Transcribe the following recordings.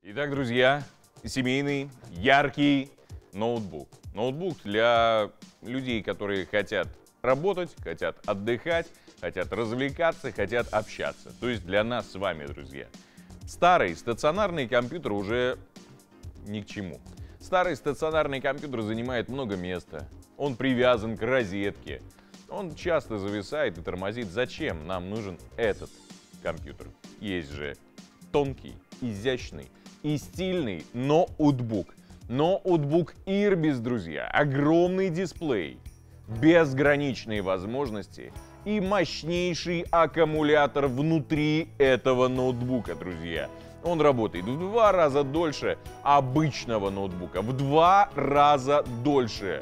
Итак, друзья, семейный, яркий ноутбук. Ноутбук для людей, которые хотят работать, хотят отдыхать, хотят развлекаться, хотят общаться. То есть для нас с вами, друзья. Старый стационарный компьютер уже ни к чему. Старый стационарный компьютер занимает много места. Он привязан к розетке. Он часто зависает и тормозит. Зачем нам нужен этот компьютер? Есть же тонкий, изящный и стильный ноутбук. Ноутбук Irbis, друзья. Огромный дисплей, безграничные возможности и мощнейший аккумулятор внутри этого ноутбука, друзья. Он работает в 2 раза дольше обычного ноутбука. В 2 раза дольше.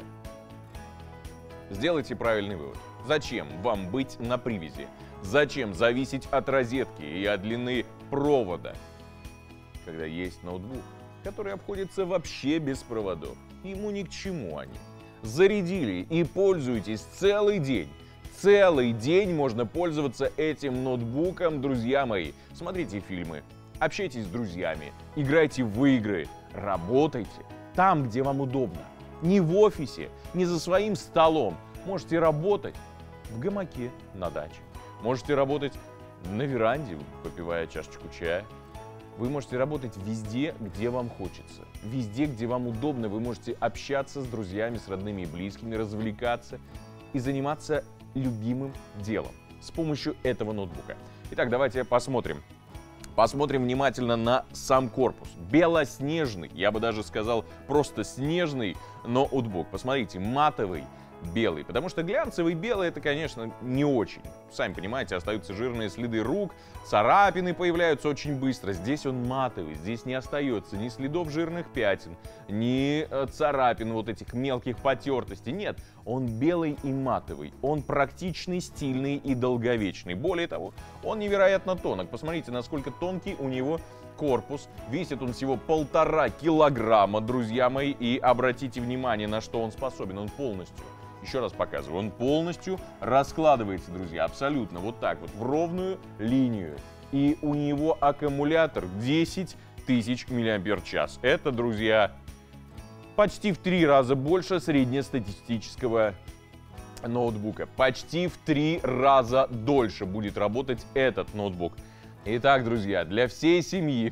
Сделайте правильный вывод. Зачем вам быть на привязи? Зачем зависеть от розетки и от длины провода, когда есть ноутбук, который обходится вообще без проводов? Ему ни к чему они. Зарядили и пользуйтесь целый день. Целый день можно пользоваться этим ноутбуком, друзья мои. Смотрите фильмы, общайтесь с друзьями, играйте в игры, работайте там, где вам удобно. Не в офисе, не за своим столом. Можете работать в гамаке на даче. Можете работать на веранде, попивая чашечку чая. Вы можете работать везде, где вам хочется. Везде, где вам удобно. Вы можете общаться с друзьями, с родными и близкими, развлекаться и заниматься любимым делом с помощью этого ноутбука. Итак, давайте посмотрим. Посмотрим внимательно на сам корпус. Белоснежный, я бы даже сказал, просто снежный ноутбук. Посмотрите, матовый белый, потому что глянцевый белый это, конечно, не очень. Сами понимаете, остаются жирные следы рук, царапины появляются очень быстро. Здесь он матовый, здесь не остается ни следов жирных пятен, ни царапин, вот этих мелких потертостей. Нет, он белый и матовый, он практичный, стильный и долговечный. Более того, он невероятно тонок. Посмотрите, насколько тонкий у него корпус. Весит он всего 1,5 килограмма, друзья мои. И обратите внимание, на что он способен. Он полностью, еще раз показываю, он полностью раскладывается, друзья, абсолютно вот так вот, в ровную линию. И у него аккумулятор 10 тысяч мАч. Это, друзья, почти в 3 раза больше среднестатистического ноутбука. Почти в 3 раза дольше будет работать этот ноутбук. Итак, друзья, для всей семьи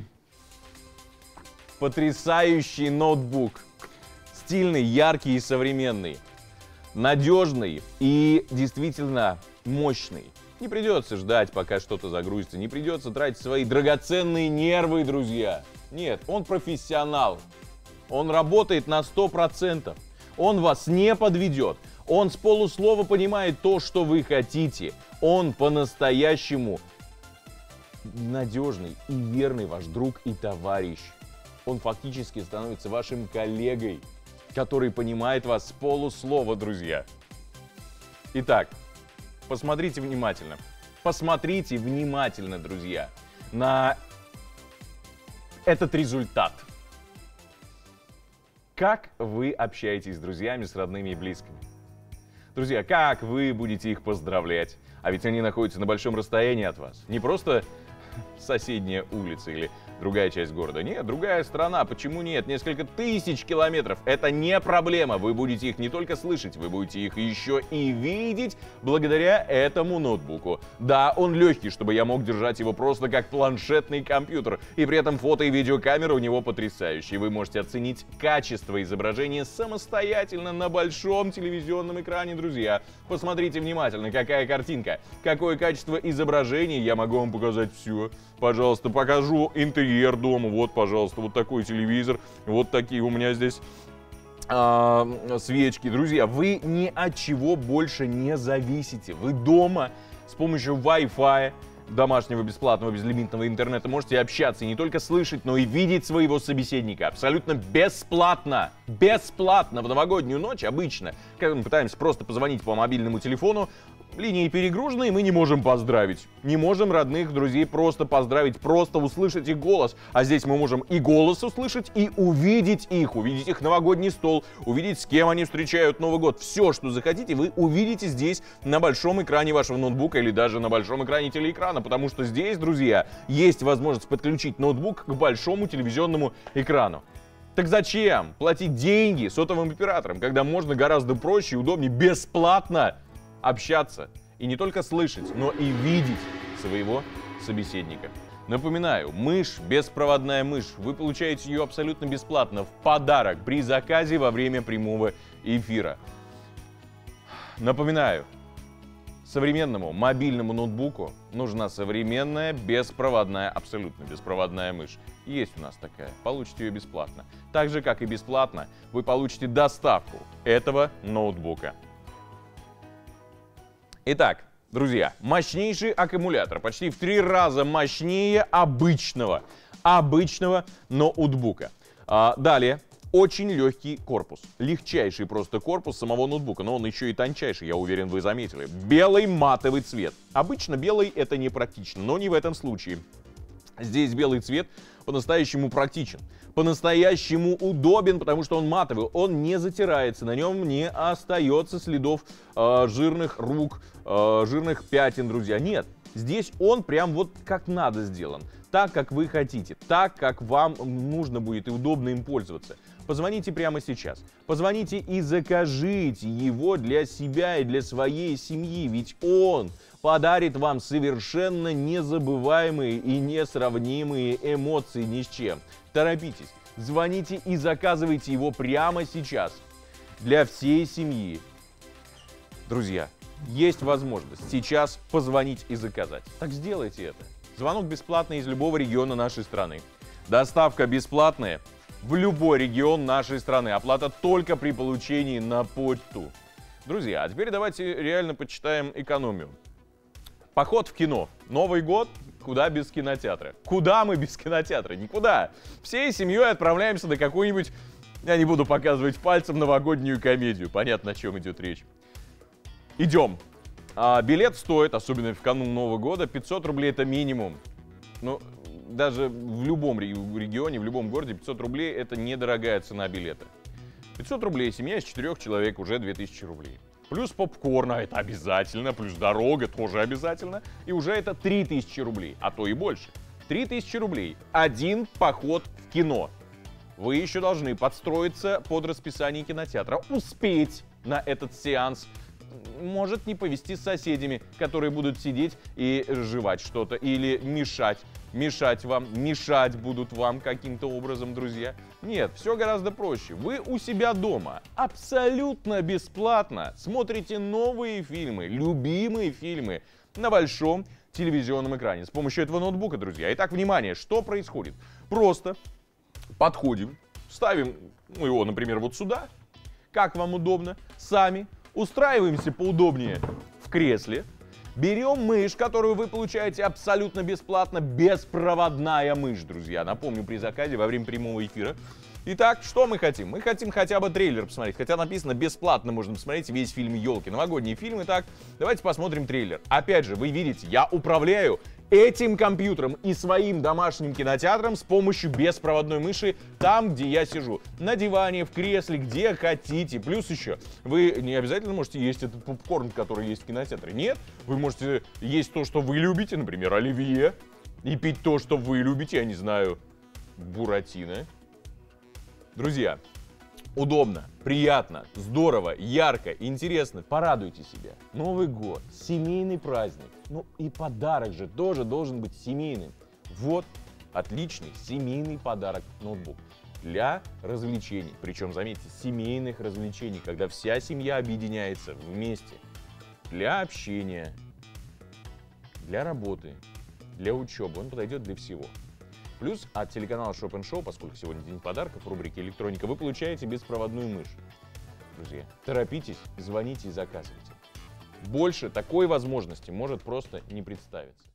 потрясающий ноутбук. Стильный, яркий и современный. Надежный и действительно мощный. Не придется ждать, пока что-то загрузится. Не придется тратить свои драгоценные нервы, друзья. Нет, он профессионал. Он работает на 100%. Он вас не подведет. Он с полуслова понимает то, что вы хотите. Он по-настоящему надежный и верный ваш друг и товарищ. Он фактически становится вашим коллегой, который понимает вас с полуслова, друзья. Итак, посмотрите внимательно. Посмотрите внимательно, друзья, на этот результат. Как вы общаетесь с друзьями, с родными и близкими? Друзья, как вы будете их поздравлять? А ведь они находятся на большом расстоянии от вас. Не просто соседняя улица или другая часть города. Нет, другая страна. Почему нет? Несколько тысяч километров. Это не проблема. Вы будете их не только слышать, вы будете их еще и видеть благодаря этому ноутбуку. Да, он легкий, чтобы я мог держать его просто как планшетный компьютер. И при этом фото и видеокамера у него потрясающие. Вы можете оценить качество изображения самостоятельно на большом телевизионном экране, друзья. Посмотрите внимательно, какая картинка, какое качество изображения. Я могу вам показать все. Пожалуйста, покажу интерьер дома. Вот, пожалуйста, вот такой телевизор. Вот такие у меня здесь свечки. Друзья, вы ни от чего больше не зависите. Вы дома с помощью Wi-Fi, домашнего бесплатного безлимитного интернета можете общаться и не только слышать, но и видеть своего собеседника абсолютно бесплатно. Бесплатно. В новогоднюю ночь обычно, когда мы пытаемся просто позвонить по мобильному телефону, линии перегружены, и мы не можем поздравить. Не можем родных, друзей просто поздравить, просто услышать их голос. А здесь мы можем и голос услышать, и увидеть их новогодний стол, увидеть, с кем они встречают Новый год. Все, что захотите, вы увидите здесь на большом экране вашего ноутбука или даже на большом экране телеэкрана, потому что здесь, друзья, есть возможность подключить ноутбук к большому телевизионному экрану. Так зачем платить деньги сотовым операторам, когда можно гораздо проще и удобнее бесплатно общаться и не только слышать, но и видеть своего собеседника? Напоминаю, мышь, беспроводная мышь, вы получаете ее абсолютно бесплатно в подарок при заказе во время прямого эфира. Напоминаю, современному мобильному ноутбуку нужна современная беспроводная, абсолютно беспроводная мышь. Есть у нас такая, получите ее бесплатно. Так же, как и бесплатно, вы получите доставку этого ноутбука. Итак, друзья, мощнейший аккумулятор, почти в 3 раза мощнее обычного ноутбука. Далее, очень легкий корпус, легчайший просто корпус самого ноутбука, но он еще и тончайший, я уверен, вы заметили. Белый матовый цвет. Обычно белый это не практично, но не в этом случае. Здесь белый цвет по-настоящему практичен, по-настоящему удобен, потому что он матовый, он не затирается, на нем не остается следов жирных рук, жирных пятен, друзья. Нет, здесь он прям вот как надо сделан, так, как вы хотите, так, как вам нужно будет и удобно им пользоваться. Позвоните прямо сейчас, позвоните и закажите его для себя и для своей семьи, ведь он подарит вам совершенно незабываемые и несравнимые эмоции ни с чем. Торопитесь, звоните и заказывайте его прямо сейчас для всей семьи. Друзья, есть возможность сейчас позвонить и заказать. Так сделайте это. Звонок бесплатный из любого региона нашей страны. Доставка бесплатная в любой регион нашей страны. Оплата только при получении на почту. Друзья, а теперь давайте реально почитаем экономию. Поход в кино. Новый год. Куда без кинотеатра? Куда мы без кинотеатра? Никуда. Всей семьей отправляемся на какую-нибудь, я не буду показывать пальцем, новогоднюю комедию. Понятно, о чем идет речь. Идем. Билет стоит, особенно в канун Нового года, 500 рублей это минимум. Ну, даже в любом регионе, в любом городе 500 рублей это недорогая цена билета. 500 рублей, семья из 4 человек, уже 2000 рублей. Плюс попкорн, это обязательно, плюс дорога тоже обязательно. И уже это 3000 рублей, а то и больше. 3000 рублей. Один поход в кино. Вы еще должны подстроиться под расписание кинотеатра, успеть на этот сеанс. Может не повезти с соседями, которые будут сидеть и жевать что-то или мешать будут вам каким-то образом, друзья. Нет, все гораздо проще. Вы у себя дома абсолютно бесплатно смотрите новые фильмы, любимые фильмы на большом телевизионном экране с помощью этого ноутбука, друзья. Итак, внимание, что происходит? Просто подходим, ставим его, например, вот сюда, как вам удобно, сами устраиваемся поудобнее в кресле, берем мышь, которую вы получаете абсолютно бесплатно, беспроводная мышь, друзья. Напомню, при заказе во время прямого эфира. Итак, что мы хотим? Мы хотим хотя бы трейлер посмотреть, хотя написано бесплатно, можно посмотреть весь фильм «Елки». Новогодние фильмы, так, давайте посмотрим трейлер. Опять же, вы видите, я управляю этим компьютером и своим домашним кинотеатром с помощью беспроводной мыши там, где я сижу. На диване, в кресле, где хотите. Плюс еще, вы не обязательно можете есть этот попкорн, который есть в кинотеатре. Нет, вы можете есть то, что вы любите, например, оливье, и пить то, что вы любите, я не знаю, буратино. Друзья, удобно, приятно, здорово, ярко, интересно. Порадуйте себя. Новый год, семейный праздник. Ну и подарок же тоже должен быть семейным. Вот отличный семейный подарок ноутбук для развлечений. Причем, заметьте, семейных развлечений, когда вся семья объединяется вместе. Для общения, для работы, для учебы. Он подойдет для всего. Плюс от телеканала Shop & Show, поскольку сегодня день подарков в рубрике «Электроника», вы получаете беспроводную мышь. Друзья, торопитесь, звоните и заказывайте. Больше такой возможности может просто не представиться.